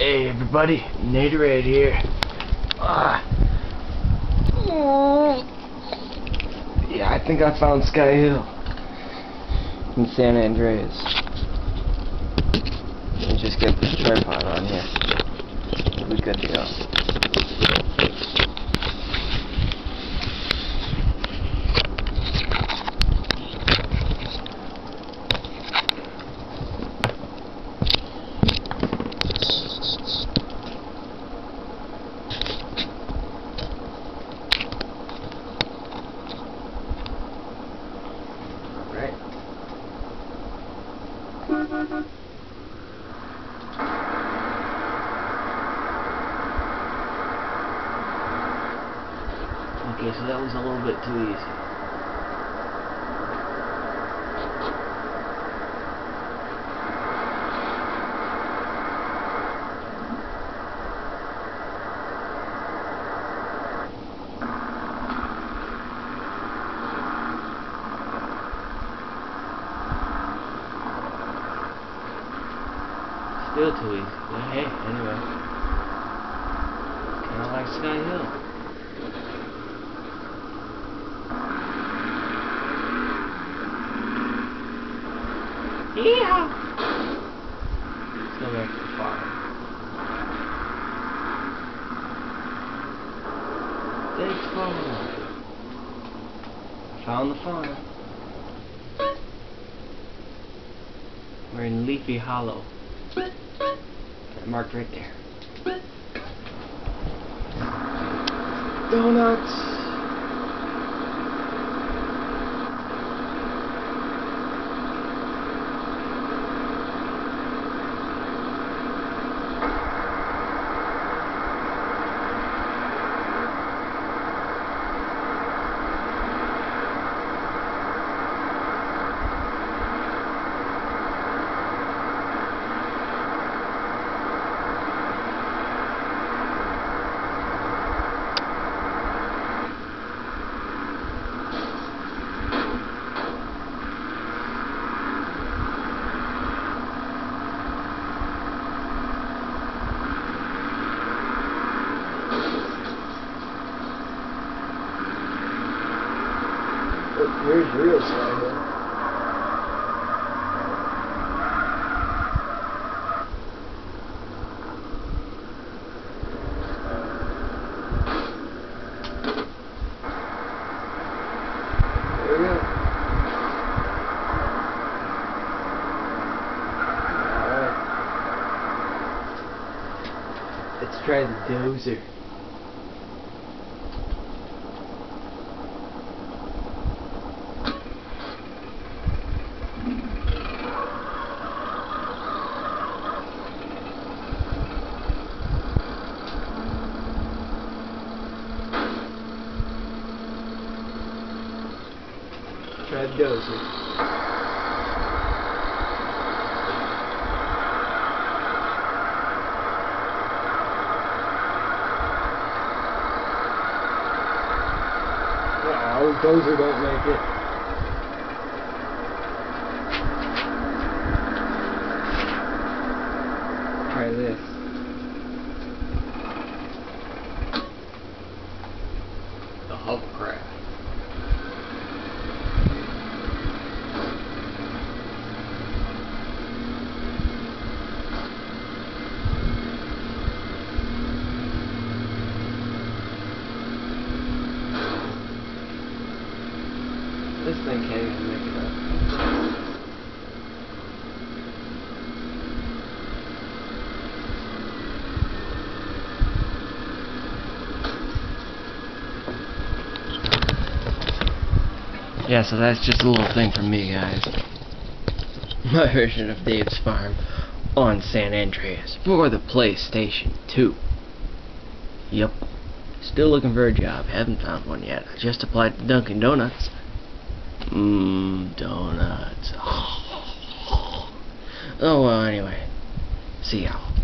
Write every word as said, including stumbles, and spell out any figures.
Hey everybody, Naderade here. Ah. Yeah, I think I found Sky Hill in San Andreas. Let me just get this tripod on here. We'll be good to go. Okay, so that was a little bit too easy. Still too easy. But hey, anyway. Kinda like Sky Hill. Yeah. Let's go back to the farm. Thanks, farm. Found the farm. We're in Leafy Hollow. Marked right there. Donuts. Here's real Sky Hill. There we go. Alright. Let's try the dozer. Try the dozer. Wow, dozer don't make it. Try this. The hovercraft. This thing can't even make it up. Yeah, so that's just a little thing from me, guys. My version of Dave's Farm on San Andreas for the PlayStation two. Yep. Still looking for a job. Haven't found one yet. I just applied to Dunkin' Donuts. Mmm, donuts. Oh, well, anyway. See y'all.